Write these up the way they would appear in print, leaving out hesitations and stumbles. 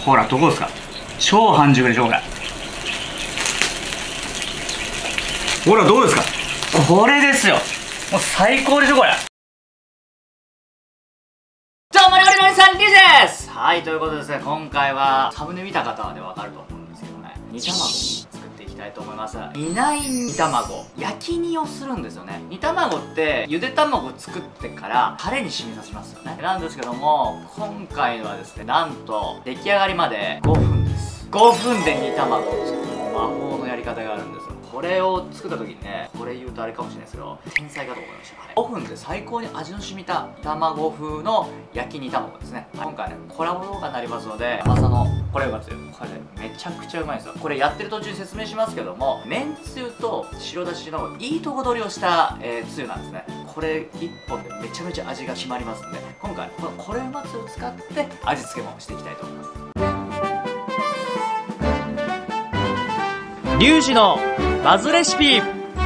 ほら、どこですか。超半熟でしょ、これ。ほら、どうですか。これですよ。もう最高でしょ、これ。どうも、料理のりさん、リュウです。はい、ということでですね、今回は、サムネ見た方はね、わかると思うんですけどね、煮卵作っていきたいと思います。煮ない煮卵、焼き煮をするんですよね。煮卵って、ゆで卵作ってから、タレに染みさせますよね。なんですけども、今回はですね、なんと、出来上がりまで5分です。5分で煮卵を作る魔法のやり方があるんですよ。これを作った時にね、これ言うとあれかもしれないですけど、天才かと思いました。5分で最高に味の染みた卵風の焼き煮卵ですね。今回ね、コラボ動画になりますので、甘さのこれがつゆ、これね、めちゃくちゃうまいんですよ。これやってる途中に説明しますけども、めんつゆと白だしのいいとこ取りをした、つゆなんですね。これ1本でめちゃめちゃ味が決まりますんで、今回このこれうまつゆを使って味付けもしていきたいと思います。リュウジのバズレシピ。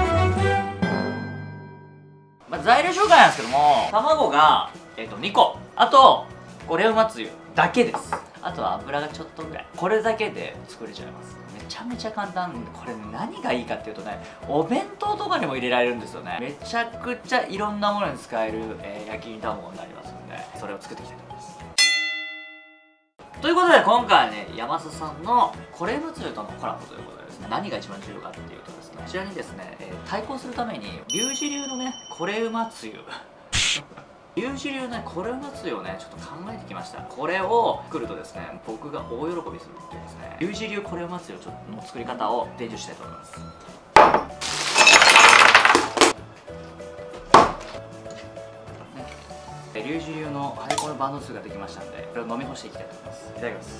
材料紹介なんですけども、卵が、2個、あとこれうまつゆだけです。あとは油がちょっとぐらい、これだけで作れちゃいます。めちゃめちゃ簡単。これ何がいいかっていうとね、お弁当とかにも入れられるんですよね。めちゃくちゃいろんなものに使える、焼き煮卵になりますので、それを作っていきたいと思います。ということで今回はね、山佐さんのこれうまつゆとのコラボということでですね、何が一番重要かっていうとですね、こちらにですね、対抗するためにリュウジ流のね、これうまつゆリュウジ流のね、これうまつゆをね、ちょっと考えてきました。これを作るとですね、僕が大喜びするっていうですね、リュウジ流これうまつゆの作り方を伝授したいと思います。リュウジ流の最高の万能つゆができましたので、これを飲み干していきたいと思います。いただきます。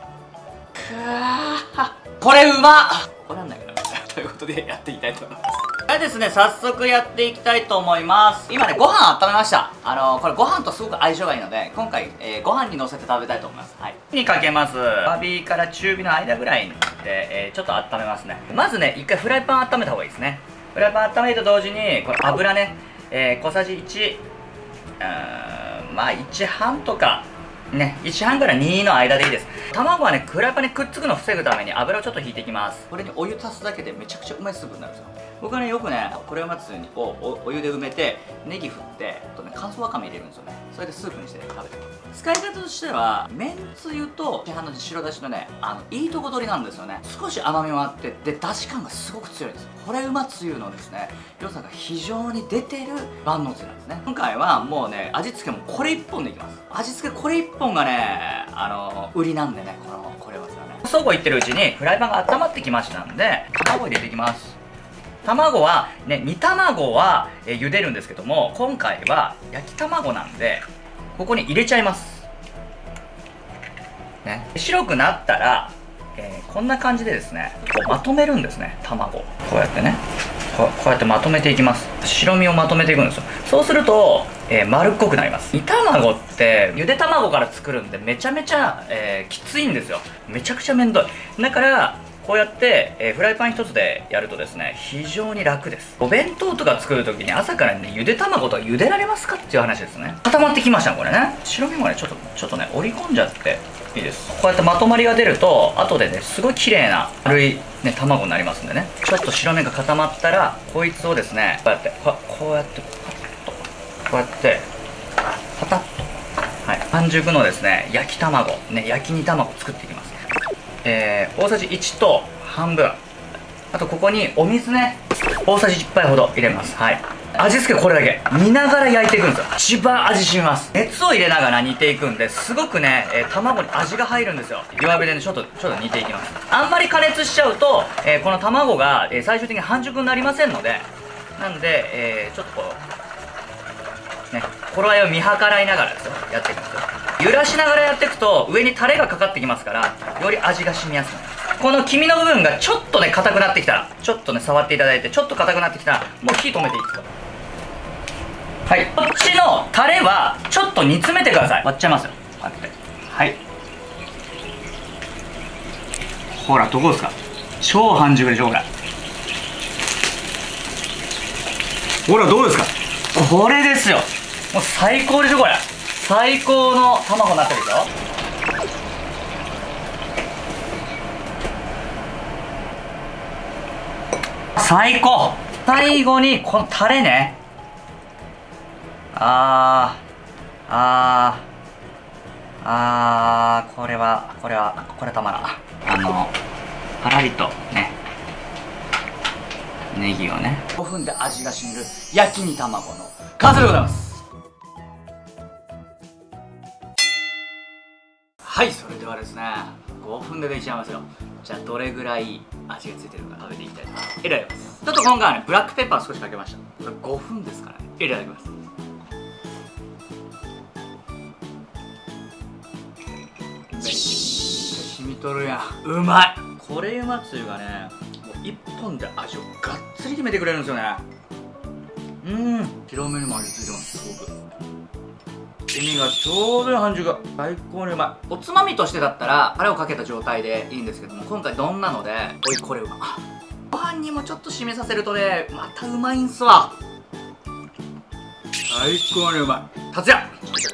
これうまっ。これなんだけどということでやっていきたいと思います。じゃあですね、早速やっていきたいと思います。今ね、ご飯温めました。これご飯とすごく相性がいいので、今回、ご飯にのせて食べたいと思います。はい。火にかけます。弱火から中火の間ぐらいで、ちょっと温めますね。まずね、一回フライパン温めた方がいいですね。フライパン温めると同時に、これ油ね、小さじ1、まあ1半とか、ね、1半から2の間でいいです。卵はね、フライパンにくっつくのを防ぐために油をちょっと引いていきます。これにお湯足すだけでめちゃくちゃうまいスープになるんですよ。僕はね、よくね、これうまつゆをお湯で埋めて、ネギ振って、あとね、乾燥わかめ入れるんですよね。それでスープにして食べてます。使い方としては、めんつゆと市販の白だしのね、いいとこ取りなんですよね。少し甘みもあって、で、だし感がすごく強いんですよ。これうまつゆのですね、良さが非常に出てる万能つゆなんですね。今回はもうね、味付けもこれ1本でいきます。味付けこれ1本がね、売りなんでね、これはですね。そうこう言ってるうちに、フライパンが温まってきましたんで、卵入れていきます。卵はね、煮卵は茹でるんですけども、今回は焼き卵なんでここに入れちゃいます、ね、白くなったら、こんな感じでですね、こうまとめるんですね。卵こうやってね、こうやってまとめていきます。白身をまとめていくんですよ。そうすると、丸っこくなります。煮卵ってゆで卵から作るんでめちゃめちゃ、きついんですよ。めちゃくちゃめんどい。だからこうやって、フライパン一つでやるとですね、非常に楽です。お弁当とか作るときに朝からね、ゆで卵とか茹でられますかっていう話ですね。固まってきましたこれね。白身もね、ちょっとね、折り込んじゃっていいです。こうやってまとまりが出ると、後でね、すごい綺麗な丸いね、卵になりますんでね。ちょっと白身が固まったら、こいつをですね、こうやってパッと、こうやってパタッと、はい、半熟のですね、焼き卵ね、焼き煮卵作っていきます。大さじ1と半分、あとここにお水ね、大さじ1杯ほど入れます。はい。味付けこれだけ煮ながら焼いていくんですよ。一番味染みます。熱を入れながら煮ていくんで、すごくね、卵に味が入るんですよ。弱火でね、ちょっと煮ていきます。あんまり加熱しちゃうと、この卵が、最終的に半熟になりませんので、なんで、ちょっとこうね、頃合いを見計らいながらですよ、やっていくんですよ。揺らしながらやっていくと上にタレがかかってきますから、より味が染みやすくなります。この黄身の部分がちょっとね、硬くなってきたら、ちょっとね、触っていただいて、ちょっと硬くなってきたら、もう火止めていいですよ。はい。こっちのタレはちょっと煮詰めてください。割っちゃいますよ、こうやって。はい。ほら、どこですか。超半熟でしょこれ。ほら、どうですか。これですよ。もう最高でしょこれ。最高の卵になってるでしょ。 最高。最後にこのタレね。これたまらん。パラリとね、ネギをね、5分で味が染みる焼き煮卵の完成でございます。はい、それではですね、5分でできちゃいますよ。じゃあどれぐらい味がついてるのか食べていきたいと思います。ちょっと今回はね、ブラックペッパー少しかけました。これ5分ですからね。いただきます。めっちゃ染みとるやん。うまい。これうまつゆがね、もう1本で味をがっつり決めてくれるんですよね。白目にも味ついてます。すごく黄身がちょうどいい半熟が最高にうまい。おつまみとしてだったらタレをかけた状態でいいんですけども、今回丼なので、おいこれうま。ご飯にもちょっと締めさせるとね、またうまいんすわ。最高にうまい。達也、いただきます。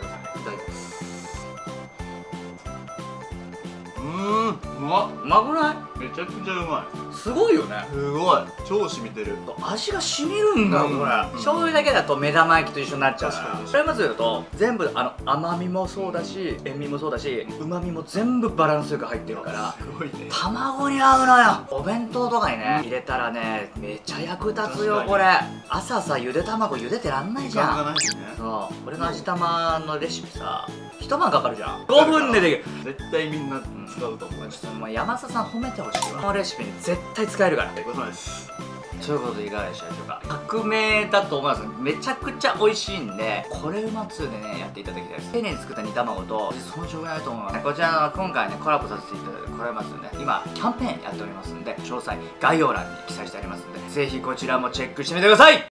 うまくない？ めちゃくちゃうまい。 すごいよね。 すごい。超染みてる。 味が染みるんだ、これ。醤油だけだと目玉焼きと一緒になっちゃうから。それまず言うと、全部甘みもそうだし、塩味もそうだし、旨味も全部バランスよく入ってるから、 すごいね。 卵に合うのよ。お弁当とかにね、入れたらね、めっちゃ役立つよ、これ。朝さ、ゆで卵茹でてらんないじゃん。そう。俺の味玉のレシピさ、一晩かかるじゃん。5分でできる。 絶対みんな使うと思う。 ちょっと山里さん褒めてほしいわ。このレシピに絶対使えるから。 そうです。 そういうことでいかがでしたでしょうか。革命だと思います。めちゃくちゃ美味しいんで、これうま2でね、やっていただきたいです。丁寧に作った煮卵とその状態だと思います。こちらの今回ね、コラボさせていただいて、これうま2ね、今キャンペーンやっておりますんで、詳細概要欄に記載してありますんで、ぜひこちらもチェックしてみてください。